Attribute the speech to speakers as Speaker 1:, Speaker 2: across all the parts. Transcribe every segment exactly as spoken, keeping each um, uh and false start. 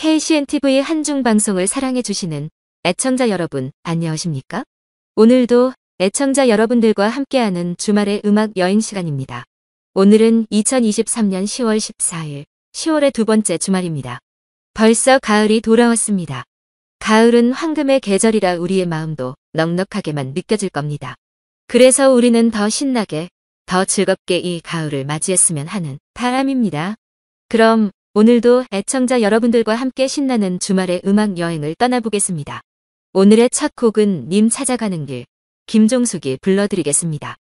Speaker 1: 케이씨엔티브이 한중방송을 사랑해주시는 애청자 여러분, 안녕하십니까? 오늘도 애청자 여러분들과 함께하는 주말의 음악 여행 시간입니다. 오늘은 이천이십삼 년 시월 십사일, 시월의 두 번째 주말입니다. 벌써 가을이 돌아왔습니다. 가을은 황금의 계절이라 우리의 마음도 넉넉하게만 느껴질 겁니다. 그래서 우리는 더 신나게, 더 즐겁게 이 가을을 맞이했으면 하는 바람입니다. 그럼 오늘도 애청자 여러분들과 함께 신나는 주말의 음악 여행을 떠나보겠습니다. 오늘의 첫 곡은 님 찾아가는 길, 김종숙이 불러드리겠습니다.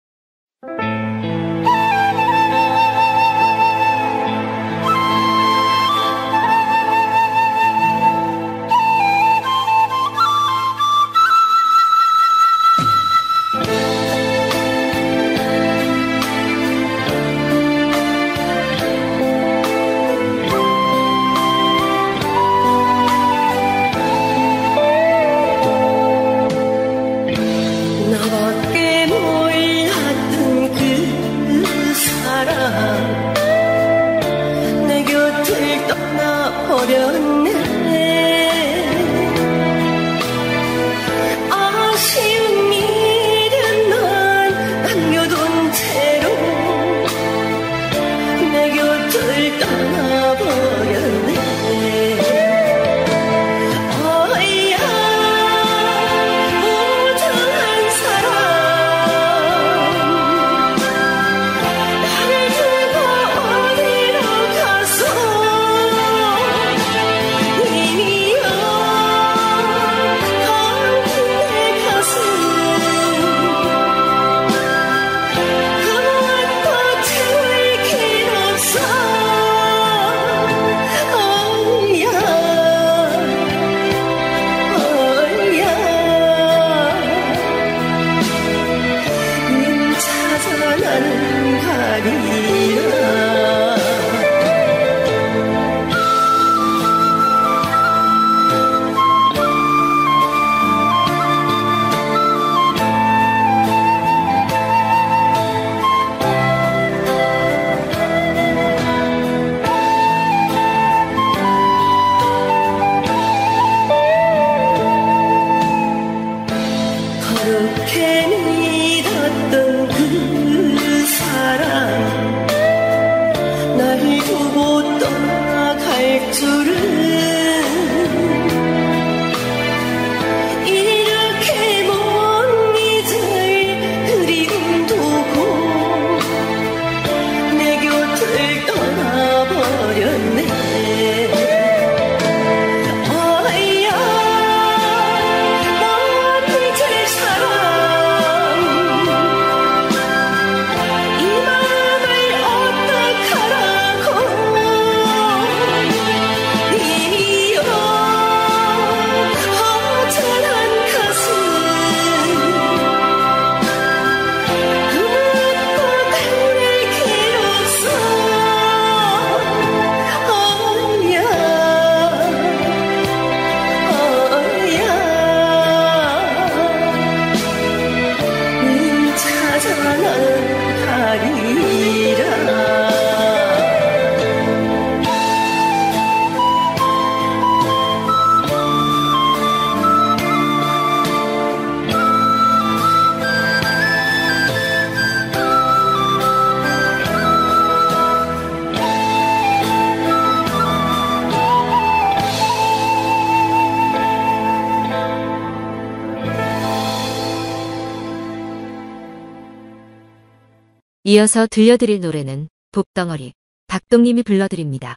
Speaker 1: 이어서 들려드릴 노래는 복덩어리, 박동님이 불러드립니다.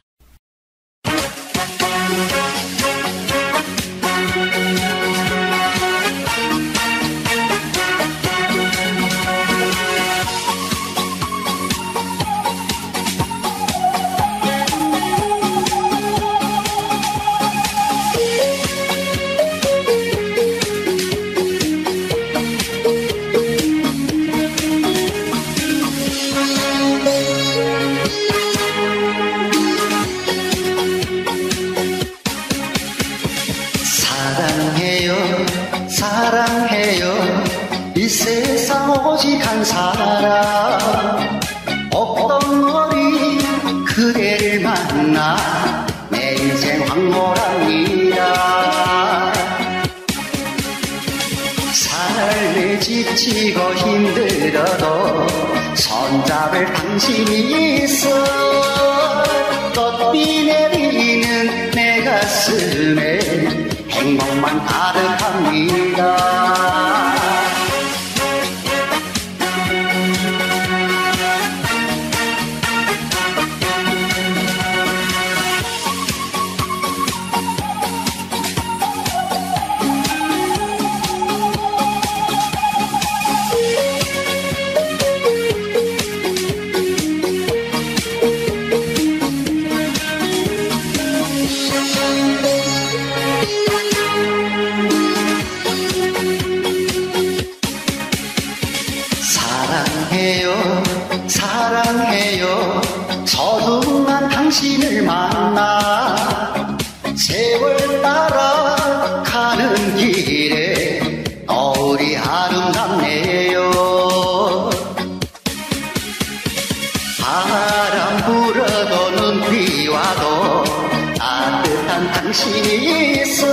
Speaker 2: 이 세상 오직 한 사람 없던 머리 그대를 만나 내 인생 황홀한 지치고 힘들어도 손잡을 당신이 있어 꽃비 내리는 내 가슴에 행복만 가득합니다. 사랑해요 사랑해요 소중한 당신을 만나 세월 따라 가는 길에 노을이 아름답네요. 바람 불어도 눈비 와도 따뜻한 당신이 있어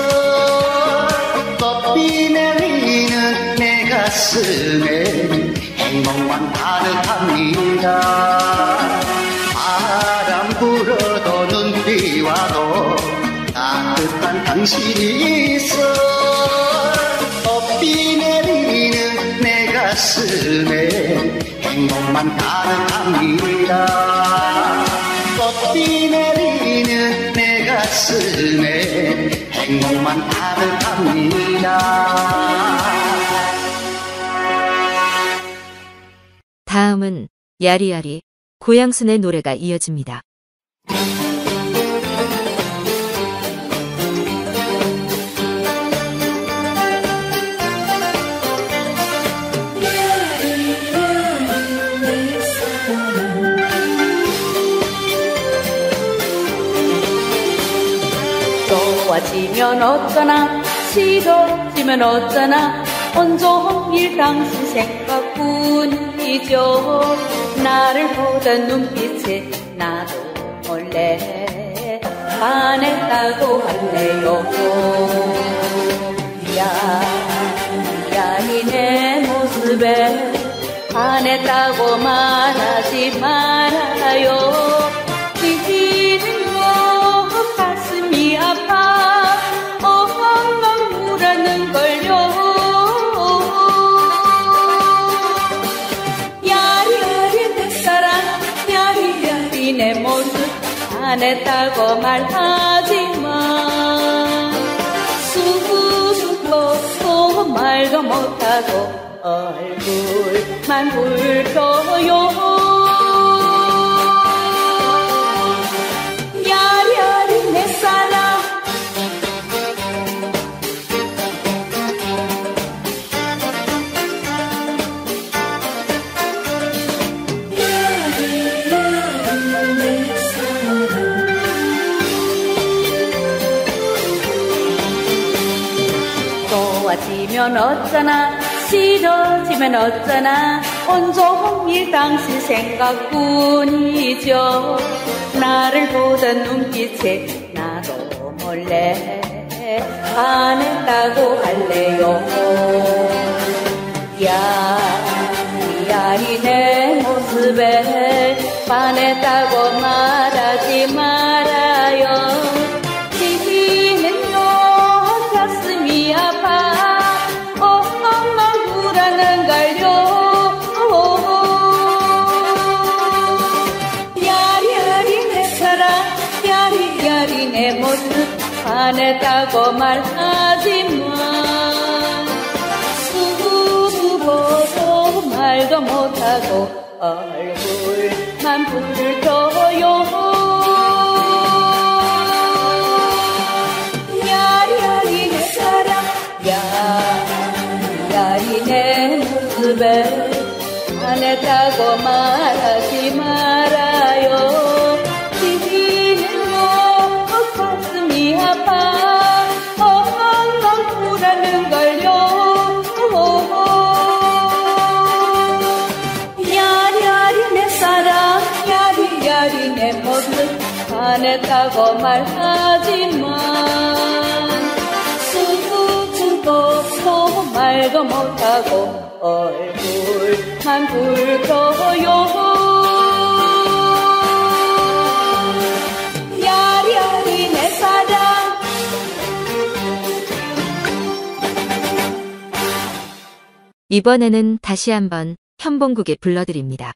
Speaker 2: 꽃비 내리는 내 가슴에 행복만 가득합니다. 바람 불어도 눈비 와도 따뜻한 당신이 있어 꽃비 내리는 내 가슴에 행복만 가득합니다. 꽃비 내리는 내 가슴에 행복만 가득합니다.
Speaker 1: 다음은 야리야리 고향순의 노래가 이어집니다.
Speaker 3: 좋아지면 어쩌나 싫어지면 어쩌나 온종일 당신 생각뿐이죠. 나를 보던 눈빛에 나도 몰래 반했다고 할래요. 미안이 내 모습에 반했다고 말하지 말아요. 지는 거 가슴이 아파 엉엉 울었는 걸요. 내 모습 반했다고 말하지만 수줍고 말도 못하고 얼굴만 붉혀요. 야리야리 내 사랑 좋아지면 어쩌나 싫어지면 어쩌나 온종일 당신 생각뿐이죠. 나를 보던 눈빛에 나도 몰래 반했다고 할래요. 야리야리 내 모습에 반했다고 말하지 말아요. 지는 너 가슴이 아파 엉엉 울어는 걸요. 야리야리 내 사랑 야리야리 내 모습 반했다고 말하지만 수줍어도 말도 못하고 얼굴만 붉혀요. 야리야리 내 사랑 야리야리 내 모습에 반했다고 말하지 말아요. 지는 너 가슴이 아파 엉엉 울었는 걸요. 야리야리 내 사랑 야리야리 내 모습 반했다고 말하지만 수줍고 말 말도 못하고 얼굴만 붉어요. 야리야리 내 사랑.
Speaker 1: 이번에는 다시 한번 현봉국에 불러드립니다.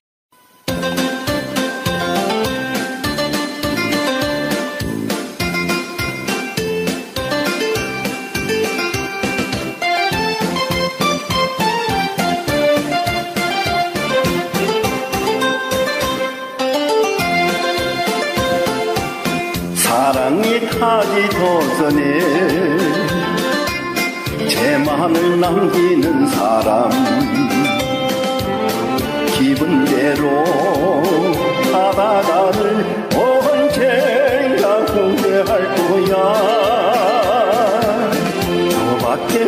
Speaker 2: 사랑이 타기도 전에 제 맘을 남기는 사람 기분대로 하다가를 언젠가 후회할 거야. 너밖에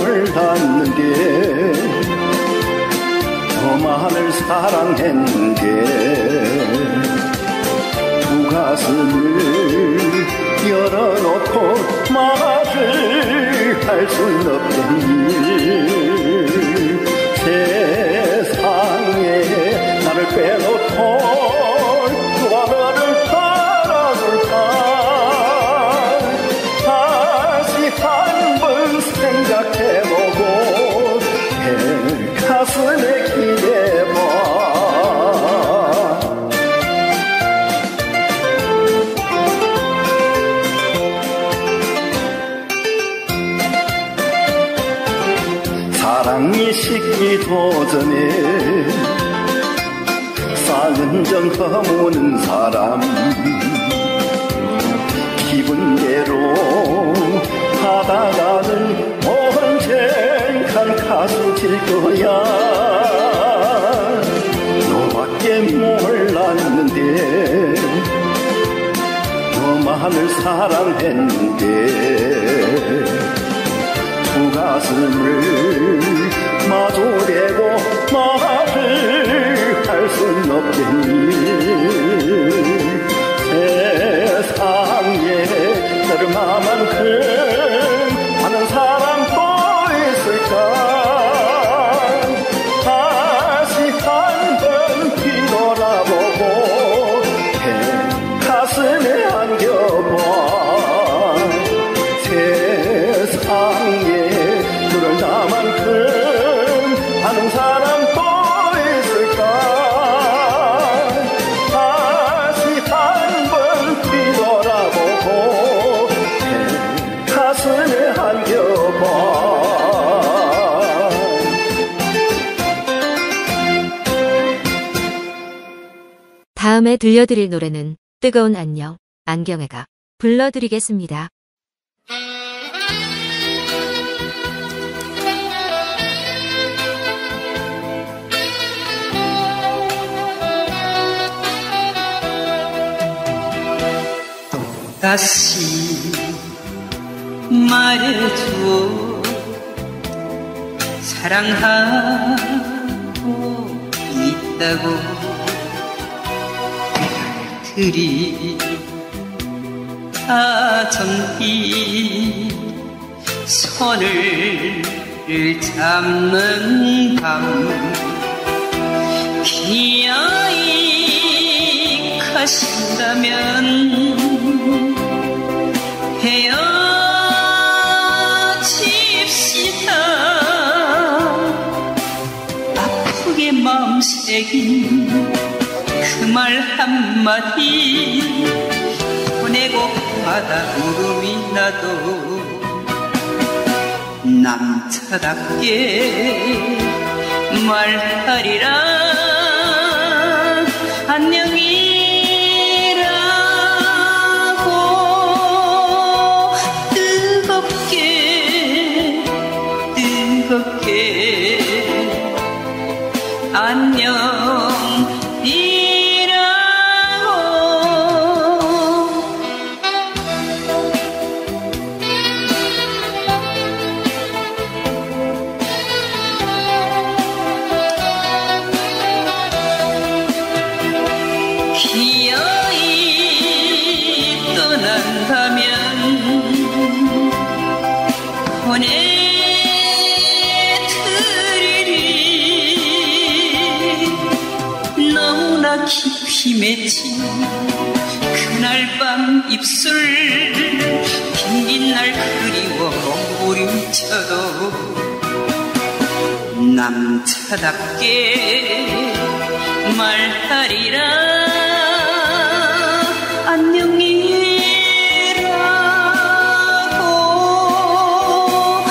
Speaker 2: 몰랐는데 너만을 사랑했는데 두 가슴을 열어놓고 말을 할 순 없겠니. 세상에 나를 빼놓고 누가 너를 따라줄까. 다시 한 번 생각해보고 내 가슴에 기대봐. 사랑이 식기도 전에 쌓은 정 허무는 사람 기분대로 하다가는 언젠간 가슴 칠 거야. 너밖에 몰랐는데 너만을 사랑했는데 두 가슴을 마주대고 말을 할 순 없겠니. 세상에 너를 마만큼 아는 사람 또 있을까. 다시 한 번 뒤돌아보고 내 가슴에 안겨봐. 세상에 너를 나만큼 아는 사람 또 있을까. 다시 한 번 뒤돌아보고 내 가슴에 안겨봐.
Speaker 1: 다음에 들려드릴 노래는 뜨거운 안녕, 안경애가 불러드리겠습니다.
Speaker 4: 다시 말해줘. 사랑하고 있다고. 들이 다정히 손을 잡는 밤 기어이 가신다면 헤어집시다. 아프게 마음 새긴 그 말 한마디 보내고 바다 구름이 나도 남자답게 말하리라. 안녕이라고 뜨겁게 뜨겁게 안녕이라고. 깊이 맺힌 그날 밤 입술 빈긴 날 그리워 몸부림쳐도 남자답게 말하리라 안녕이라고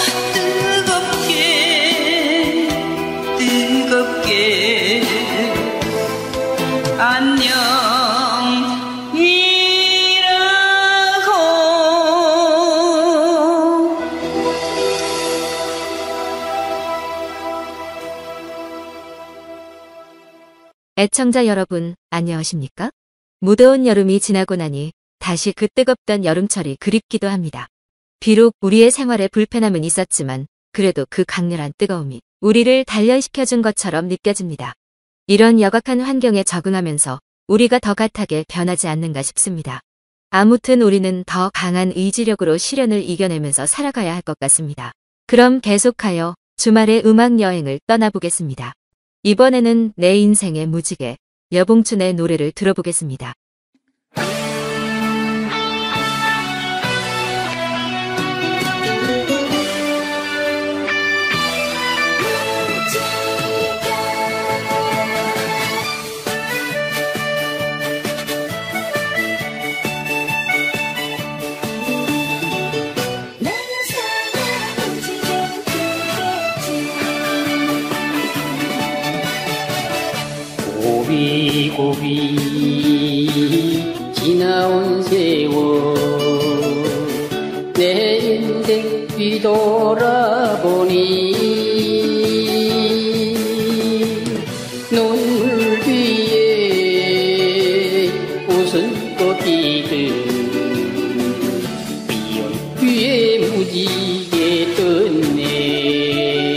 Speaker 4: 뜨겁게 뜨겁게 안녕이라고.
Speaker 1: 애청자 여러분, 안녕하십니까? 무더운 여름이 지나고 나니 다시 그 뜨겁던 여름철이 그립기도 합니다. 비록 우리의 생활에 불편함은 있었지만 그래도 그 강렬한 뜨거움이 우리를 단련시켜준 것처럼 느껴집니다. 이런 역악한 환경에 적응하면서 우리가 더 갓하게 변하지 않는가 싶습니다. 아무튼 우리는 더 강한 의지력으로 시련을 이겨내면서 살아가야 할 것 같습니다. 그럼 계속하여 주말의 음악 여행을 떠나보겠습니다. 이번에는 내 인생의 무지개, 여봉춘의 노래를 들어보겠습니다.
Speaker 5: 고비고비 지나온 세월 내 인생 뒤돌아보니 눈물 뒤에 웃음꽃 피듯 미연 위에 무지개 떴네.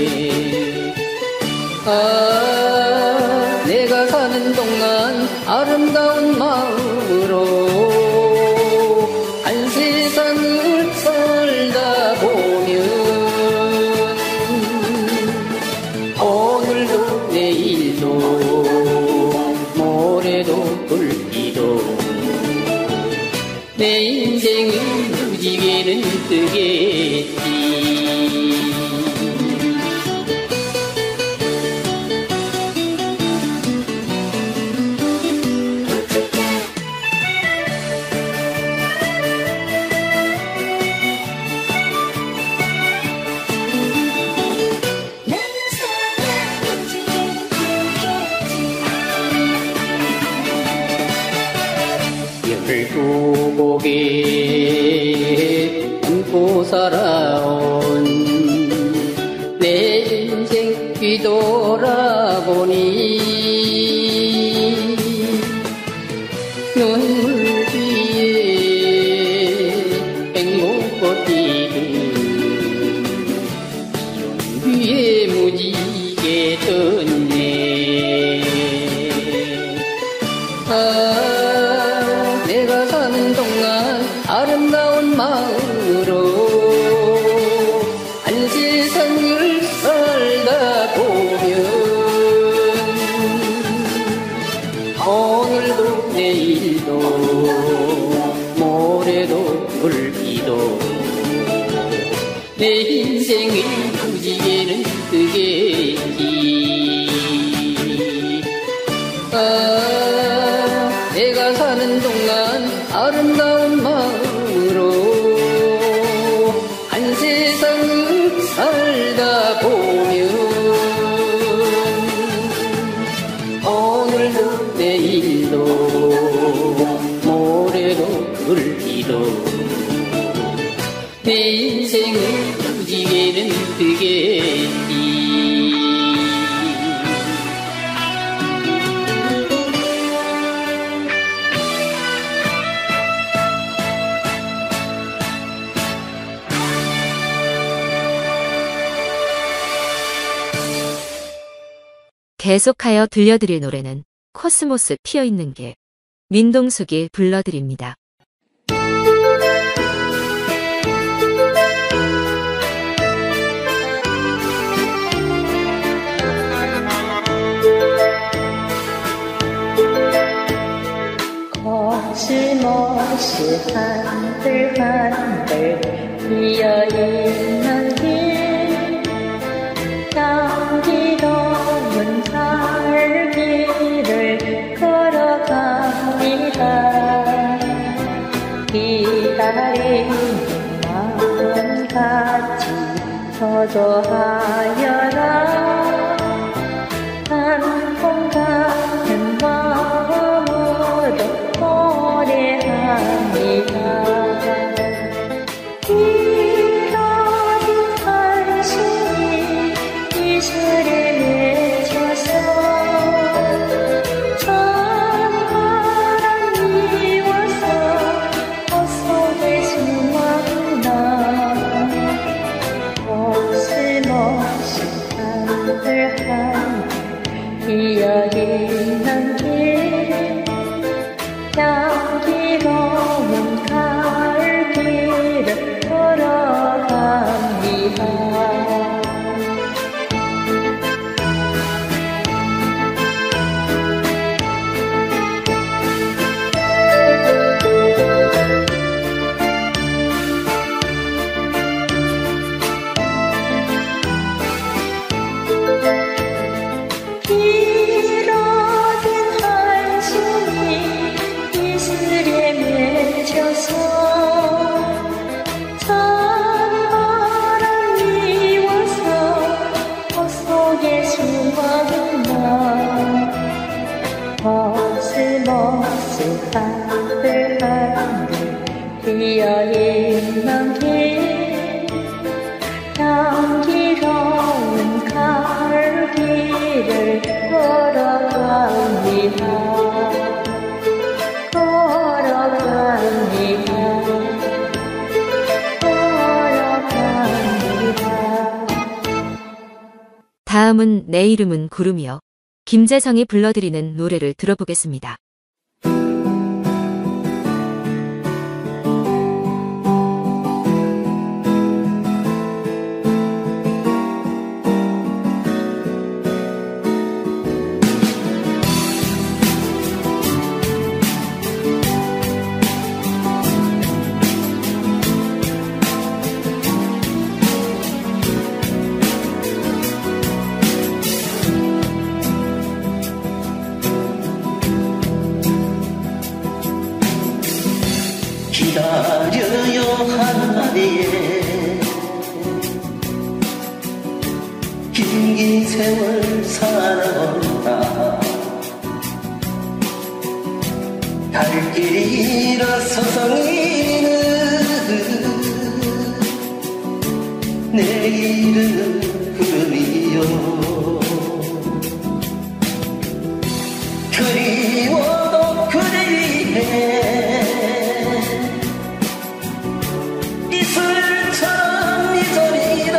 Speaker 5: 아, 내가 사는 동안 아름다운 마음으로 한 세상을 살다 보면 오늘도 내일도 모레도 불기도 내 인생의 무지개는 뜨겠지. 열두 고개 안고 살아온 내 인생 뒤돌아보니 눈물 뒤에 행복꽃 피듯 미연 위에 무지개 떴네. 아, 내가 사는 동안 아름다운 마음으로 한 세상을 살다 보면 오늘도 내일도 모레도 불기도 내 인생의 무지개는 뜨겠지. 아, 내가 사는 동안 아름다운 마음으로 한 세상을 살다 보면 오늘도 내일도 모레도 불기도 내 인생의 무지개는 뜨겠지.
Speaker 1: 계속하여 들려드릴 노래는 코스모스 피어있는 길, 민동숙이 불러드립니다.
Speaker 3: 거침없이 한들 한들 비어있는 길 향기로운 살길을 걸어갑니다. 기다리는 마음 같이 저도 하여라. 한번 같은 마음으로 노래합니다. 이러한 한심이 이슬에 맺혀서 찬바람 미워서 헛속에 숨었나. 거침없이 한들 한들 비어있는 길 향기로운 가을길을 걸어갑니다. 거침없이 한들 한들 비어있는 길 향기로운 가을길을 걸어갑니다. 걸어갑니다. 걸어갑니다.
Speaker 1: 다음은 내 이름은 구름이요. 김재성이 불러드리는 노래를 들어보겠습니다.
Speaker 6: 기다려요 하늘에 긴 세월 살아온다. 갈 길이 잃어 서성이는 내 이름은 구름이요. 그리워도 그대 위해 이슬처럼 이소리다.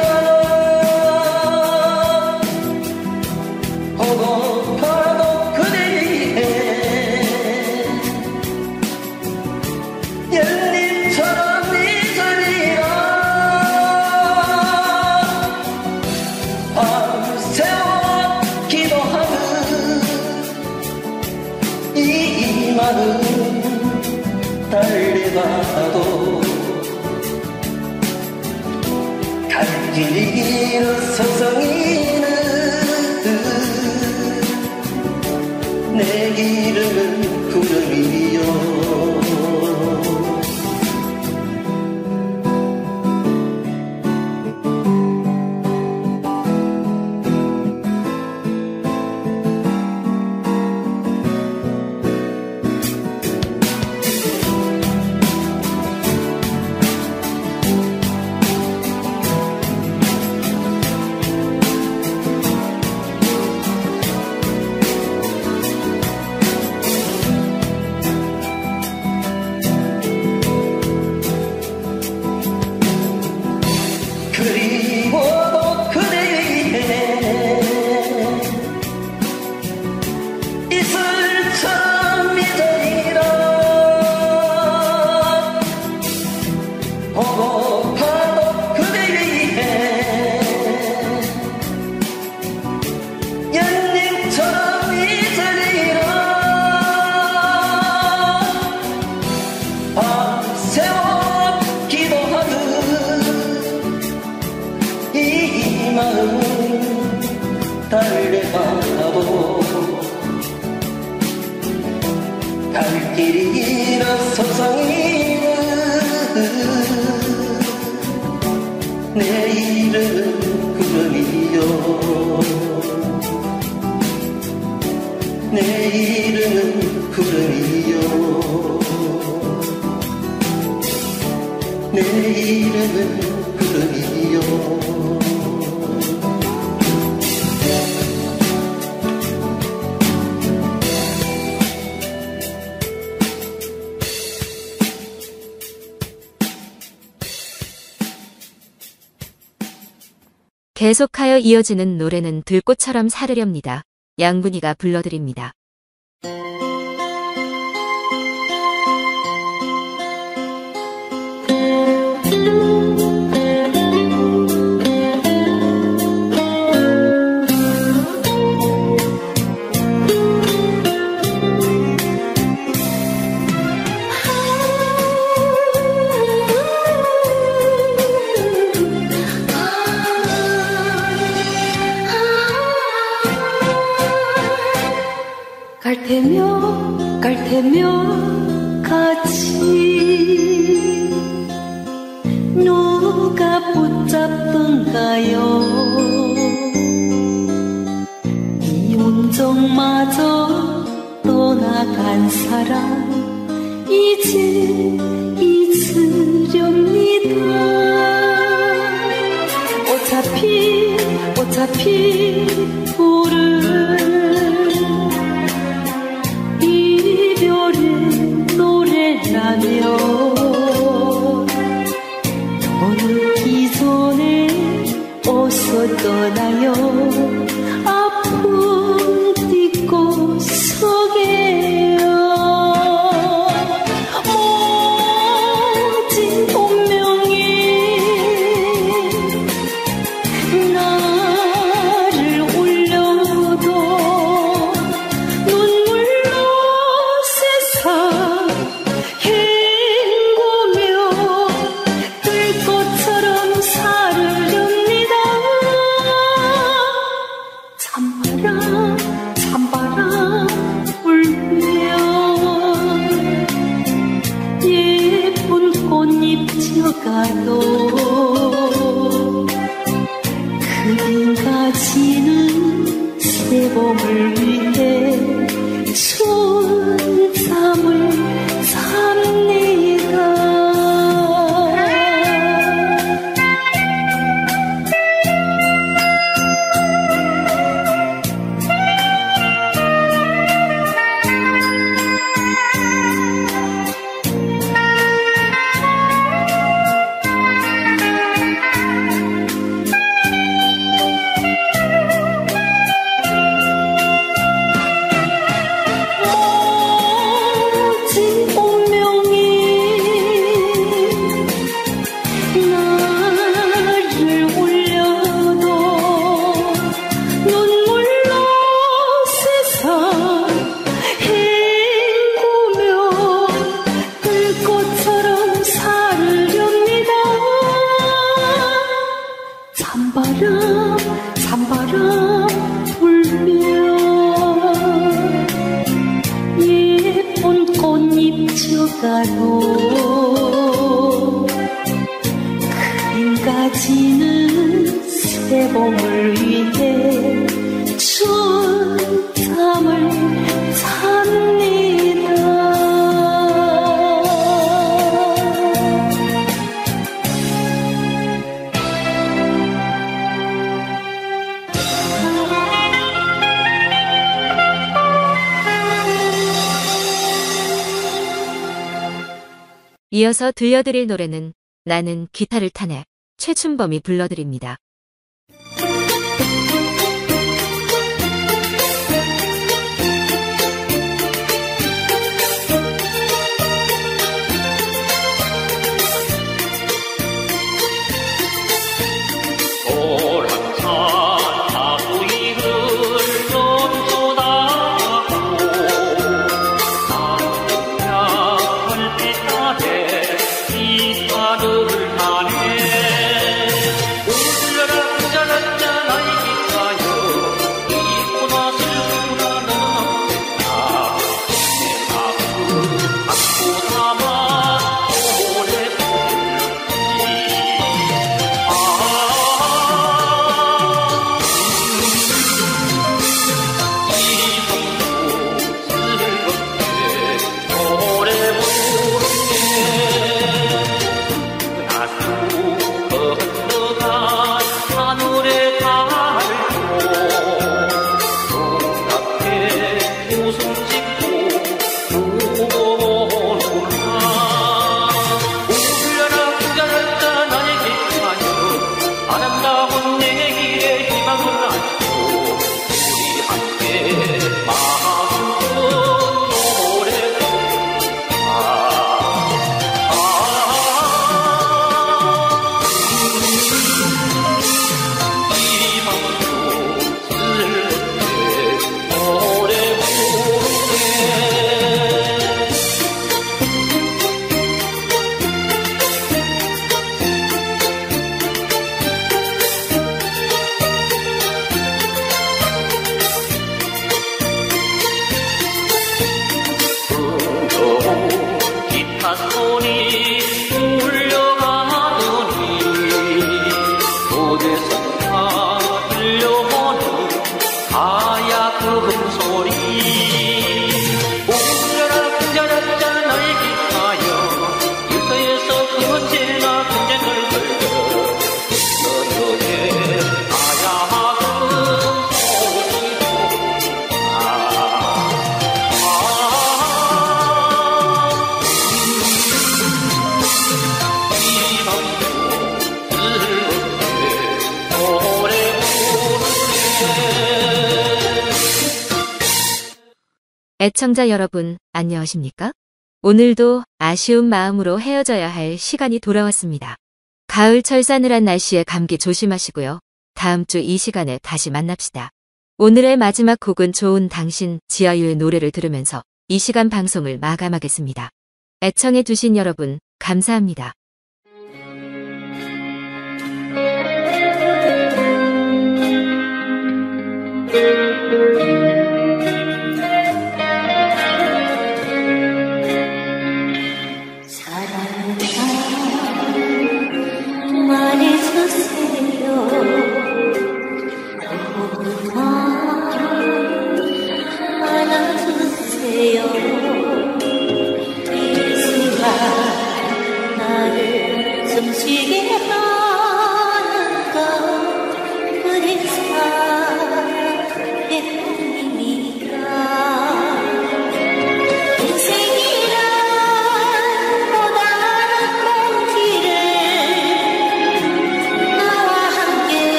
Speaker 6: 보고파도 그대 위해 연잎처럼 이소리다. 밤새워 기도하는 이 마음 달래봐도 갈 길이 잃어 서성이는 내 이름은 구름이요. 갈 길이 일어서성이는 내 이름은 구름이요 내 이름은 구름이요 내 이름은 구름이요
Speaker 1: 계속하여 이어지는 노래는 들꽃처럼 사르렵니다. 양군이가 불러드립니다.
Speaker 3: 갈 테면 갈 테면 같이 누가 붙잡던가요 이 온정마저 떠나간 사람 이제 잊으렵니다 어차피 어차피 우리 노래라며 더 늦기 전에 어서 떠나요 아픔 딛고 서게요 모진 운명이 나를 울려도 눈물로 세상 가도 그림까지는 새봄을 위해 춘잠을 삽니다 찬바람 찬바람 불며 예쁜 꽃잎 져가도 그림까지는 새봄을 위해 춘잠을 삽니다
Speaker 1: 이어서 들려드릴 노래는 나는 기타를 타네 최춘범이 불러드립니다.
Speaker 7: 이사를 하네 울려
Speaker 1: 애청자 여러분, 안녕하십니까? 오늘도 아쉬운 마음으로 헤어져야 할 시간이 돌아왔습니다. 가을 철사늘한 날씨에 감기 조심하시고요. 다음 주 이 시간에 다시 만납시다. 오늘의 마지막 곡은 좋은 당신 지하유의 노래를 들으면서 이 시간 방송을 마감하겠습니다. 애청해 주신 여러분, 감사합니다.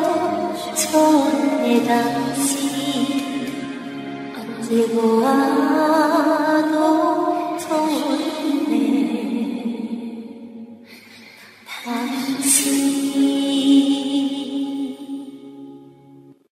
Speaker 3: 언제고 와